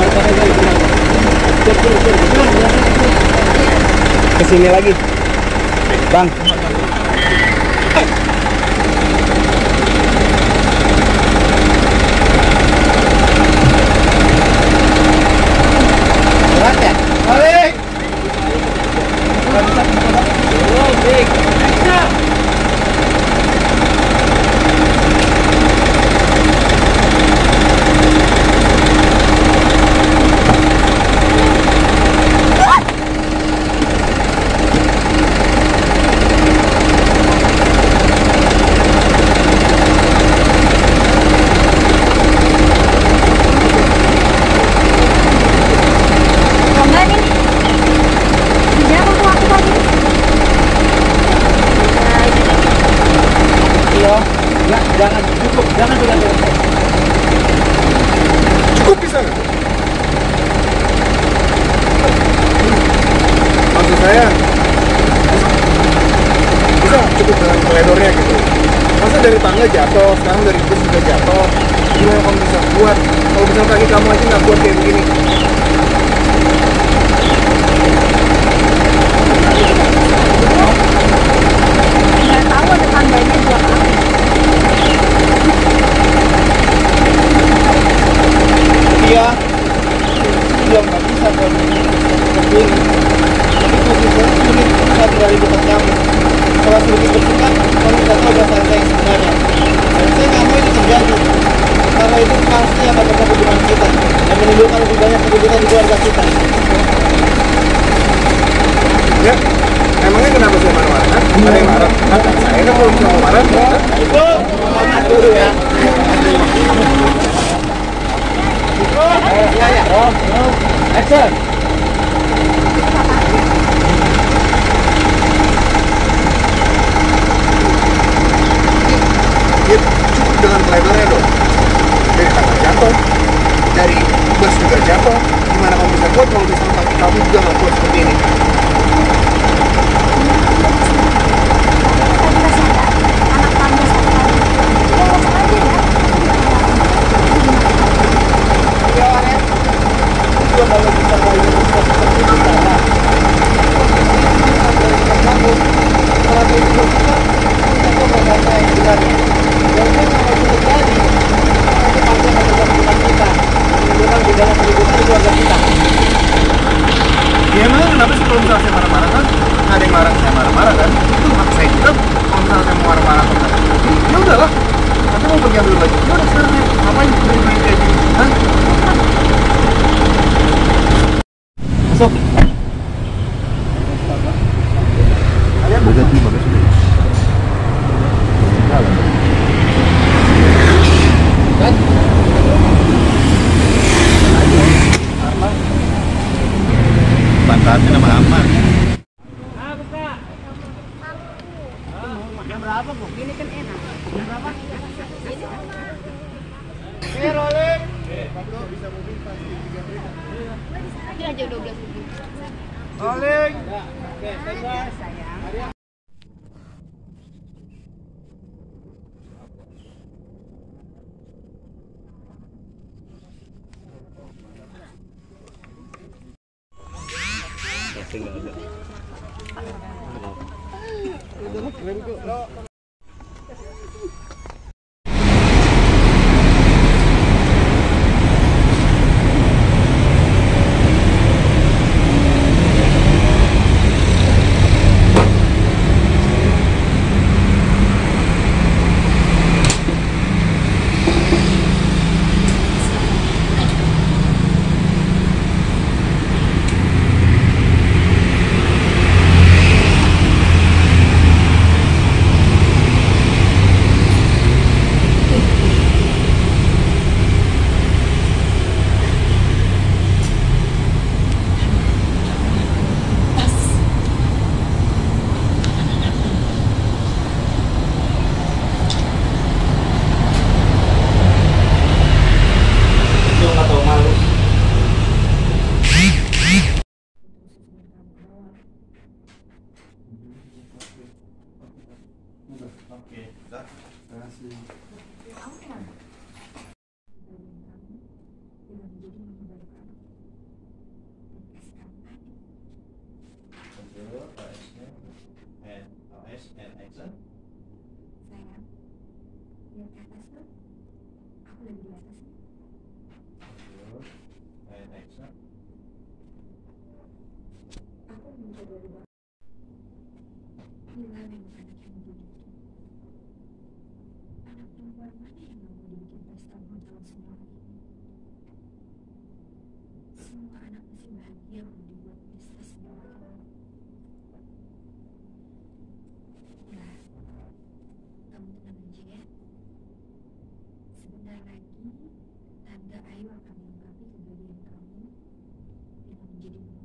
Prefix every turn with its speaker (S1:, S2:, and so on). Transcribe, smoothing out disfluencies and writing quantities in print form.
S1: Kesini lagi, Bang. Berat ya? Balik. Jangan, cukup, jangan pegang.
S2: Cukup bisa nggak? Maksud saya bisa cukup dengan koridornya gitu. Masa dari tangga jatuh, sekarang dari bus juga jatuh. Gimana kamu bisa kuat? Kalau misalnya kaki kamu aja nggak kuat kayak begini.
S3: Nggak tahu ada tangganya buat apa.
S1: Iya, dia nggak bisa kalau seperti ini. Tapi posisinya sulit saat dari dekat kamu. Kalau sedikit bersikap, kamu nggak tahu bahasa saya yang sebenarnya. Dan saya nggak mau itu terjadi, karena itu pasti akan merusak hubungan kita dan menimbulkan lebih banyak keributan di keluarga kita.
S2: Ya, emangnya kenapa saya marah-marah? Ada yang marah? Saya kan belum bisa marah.
S1: Ibu, selamat dulu ya. Ya. Action.
S2: Ya, cukup dengan koridornya dong. Dari tangga jatuh, dari bus juga jatuh. Gimana kamu bisa kuat kalau misalnya kaki kamu juga nggak kuat seperti ini?
S3: Anak tangga satu kali. Ya langsung aja ya.
S1: Ya, Aren. Itu kalau bisa kayu bisa seperti itu cara. Kamu kalau itu kita coba bahasa yang sebenarnya. Dan saya nggak mau itu terjadi. Itu pasti akan merusak hubungan kita. Menimbulkan lebih banyak keributan di keluarga kita.
S2: Ya emang kenapa sih kalau misalnya saya marah-marah kan? Ada yang marah saya marah-marah kan? Itu hak saya juga. Kalau misalnya saya mau marah-marah kan? Ya udahlah. Nanti mau pergi ambil baju. Ya udah sekarang ya. Ngapain main kayak gini? Hah?
S1: Masuk.
S2: Kalian
S4: Udah ganti bagasi sudah.
S1: Kan?
S4: Pantatnya nama aman.
S1: Jam berapa, Bu?
S3: Ini kan enak. Berapa?
S1: Ini rolling.
S3: Ini aja 12.000.
S1: Rolling. Oke, standby.
S3: Sayang.
S1: Tinggal ada. Udah keren kok.
S2: Oke, udah. Terima kasih.
S1: Dulu, S and action.
S3: Sayang, lihat ke atas tuh. Aku lagi di atas nih.
S1: Dulu, and action.
S3: Aku mencoba rubah. Mila memang anak yang dididik. Anak perempuan mana yang gak mau dibikin pesta ulang tahun semua ini? Semua anak pasti bahagia kalau dibuat pesta semua ini. Ya, kamu tenang aja ya. Sebentar lagi, Tante Ayu akan melengkapi kebahagiaan kamu dengan menjadi